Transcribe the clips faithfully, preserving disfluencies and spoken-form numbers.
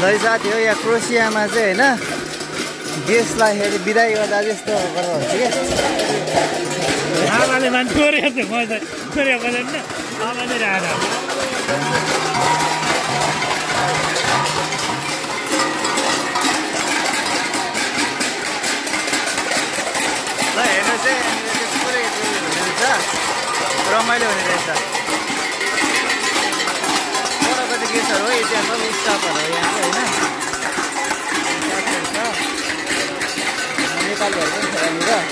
है साथी हो यहाँ क्रोसियामा चाहिँ होइन देशलाई हेरी बिदाई गर्दा जस्तो गरेर हुन्छ क्या आमाले मान्छे छोरेको थियो म चाहिँ छोरेको छैन आमाले राखेर ल हेर्नु चाहिँ पुरै हुन्छ रमाइलो हुने रहेछ परको चाहिँ गेस्टहरू हो यति हाम्रो स्टाफहरू हो यहाँ चाहिँ होइन नेपालीहरू पनि छ यहाँनिर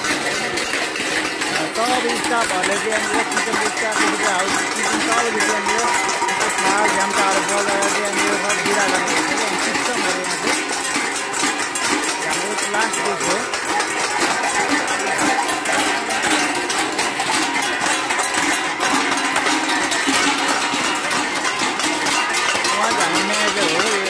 सब स्टाफहरूले चाहिँ यहाँनिर किचन स्टाफ हाउस किचन सब यहाँनिर यस्तो खाल झ्याम्टाहरू बोलाएर चाहिँ यहाँनिर सब बिदा गर्नुहुन्छ कि सिस्टमहरू यहाँ चाहिँ हाम्रो क्लास डेज हो उहाँ चाहिँ हाम्रो म्यानेजर हो यो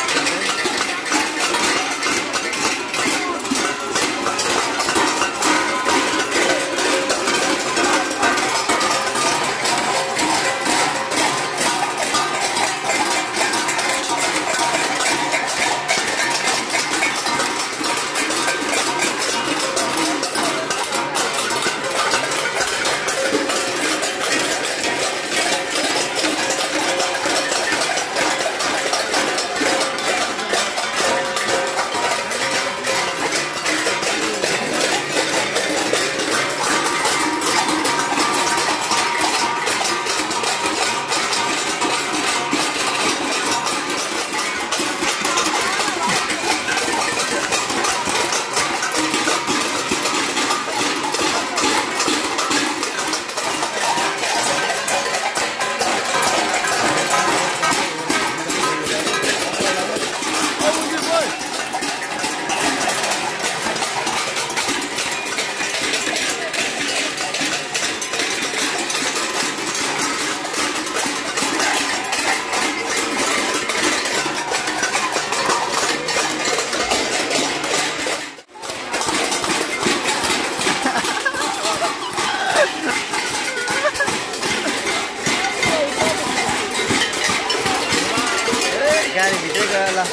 गाडी भित्रै गयो ल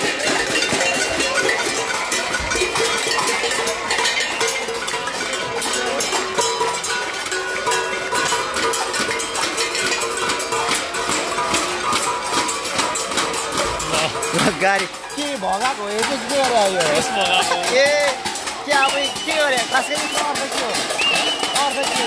गाडी के भगाएको हो यो चाहिँ के गरे यो ए के अब के गरे खास गरी अर्थ के हो अर्थ के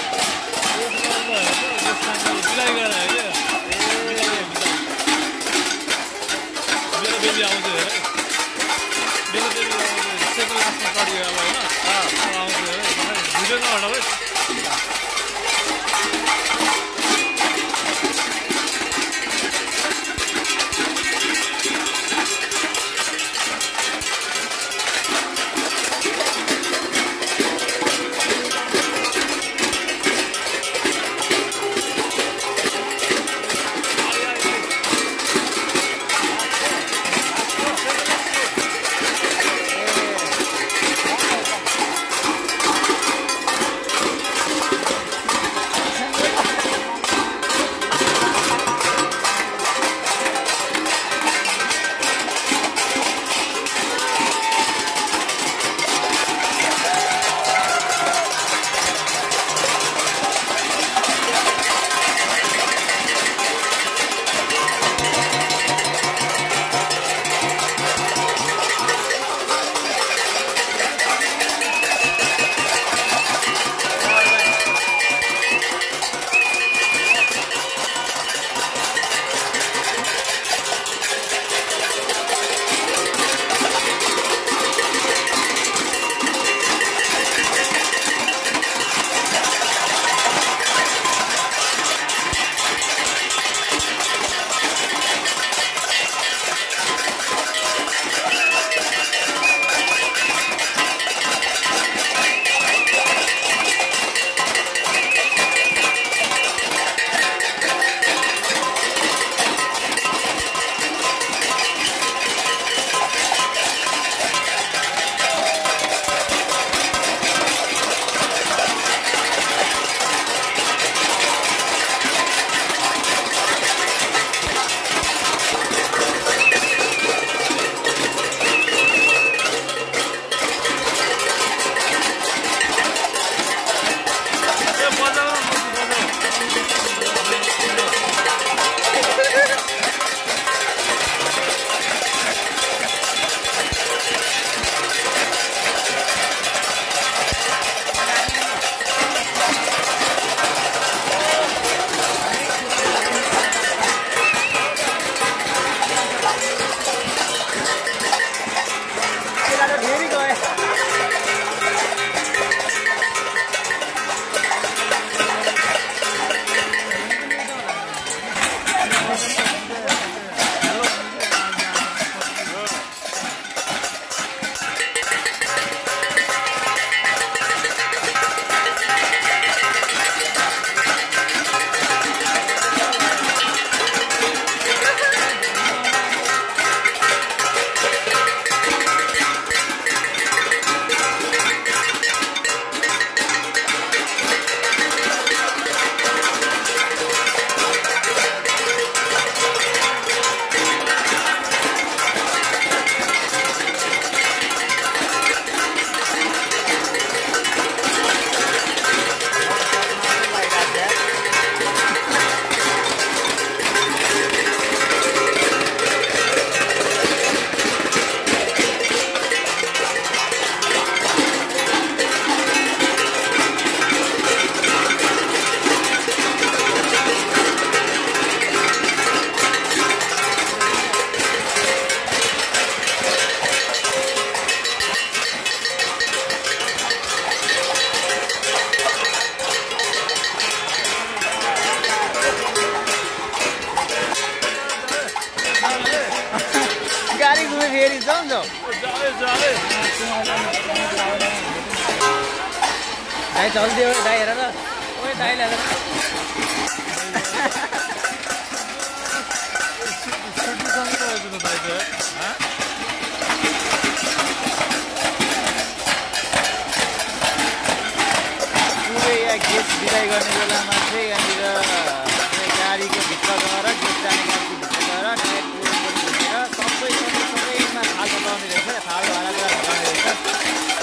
बेबी आउँछ हेर बेबी बेबी सेकेन्ड लास्टमा चढ्यो अब होइन आउँछ हेर भिडियो नहटाऊ है जाले दाइ चल्दियो दाइ हेर न ओए दाइ हेर सुटिसँग रहेछ त दाइ त पुरै यहाँ गेट बिदाइ गर्ने बेलामा चाहिँ यहाँनिर गाडीको भित्र गएर गेट जाने गाडीको भित्र गएर टायर पुरो सबै सबै सबैमा थाल लगाउने रहेछ थाल भाडा गरेर लगाउने रहेछ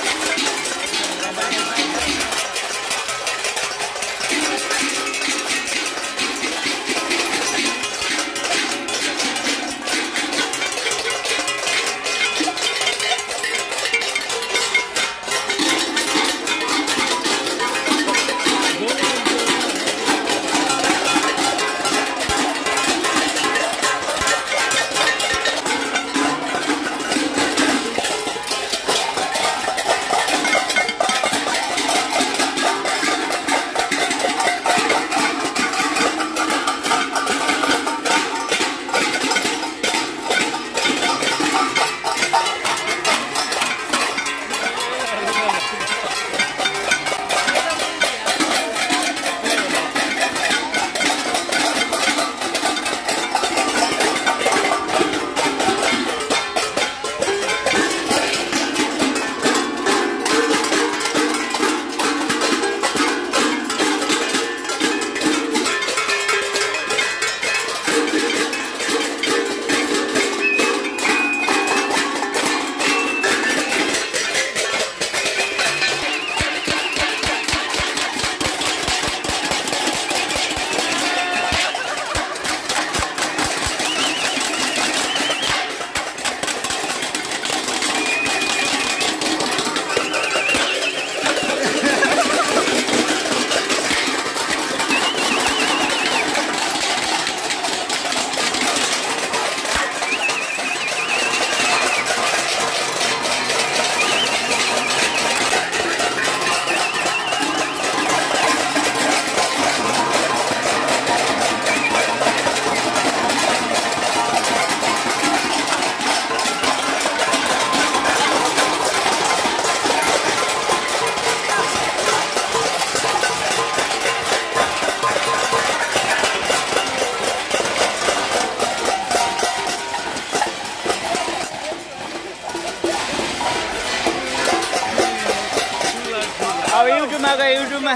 अब युट्युबमा गयो युट्युबमा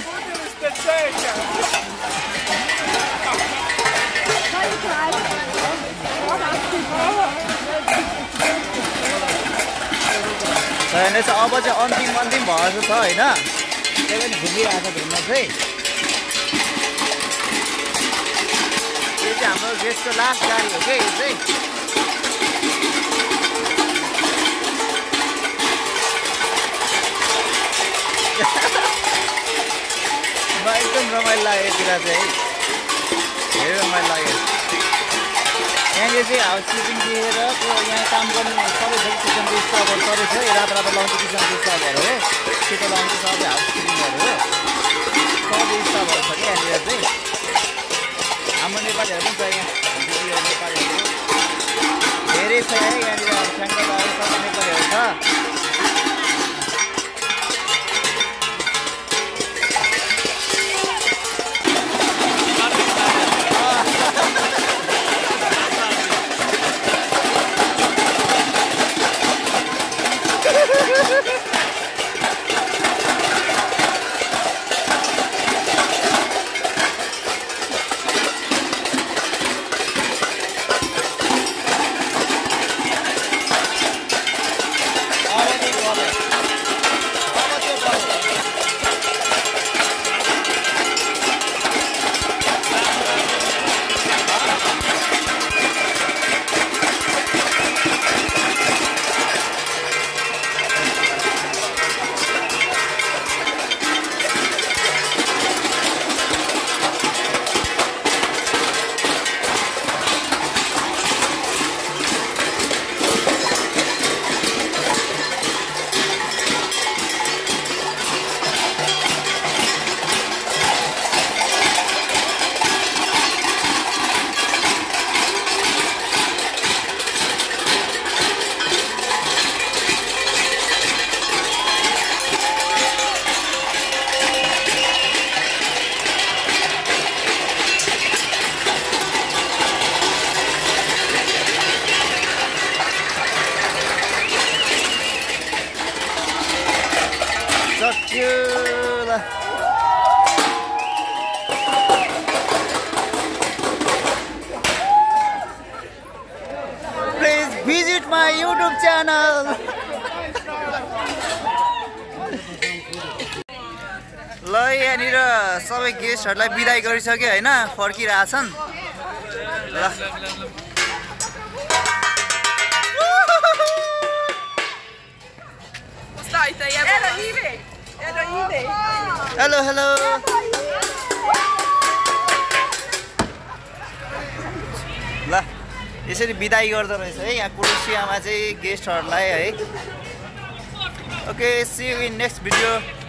हेर्नुहोस् अब चाहिँ अन्तिम अन्तिम भएर छ होइन त्यही पनि घुमिरहेको छ घुम्न चाहिँ यो चाहिँ हाम्रो गेस्टको लास्ट गाडी हो क्या यो चाहिँ एकदम रमाइलो लाग्यो यतिर चाहिँ धेरै रमाइलो लाग्यो यहाँनिर चाहिँ हाउस किपिङ दिएर यहाँ काम गर्ने सबै थोक किसिमको स्टफहरू सबै छ रातो रातो लाउने किसिमको स्टफहरू हो सेतो लाउने सबै हाउस किपिङहरू हो सबै स्टफहरू छ क्या यहाँनिर चाहिँ हाम्रो नेपालीहरू पनि छ यहाँ नेपालीहरू धेरै छ है यहाँनिर स्याङ्कलहरू सबै नेपालीहरू छ सक्यो ल please visit my YouTube channel ल यहाँनिर सबै गेस्टहरूलाई बिदाई गरिसक्यो होइन फर्किरहेछन् ल हेलो हेलो ल यसरी बिदाई गर्दो रहेछ है यहाँ क्रोएसियामा चाहिँ गेस्टहरूलाई है okay see you in next video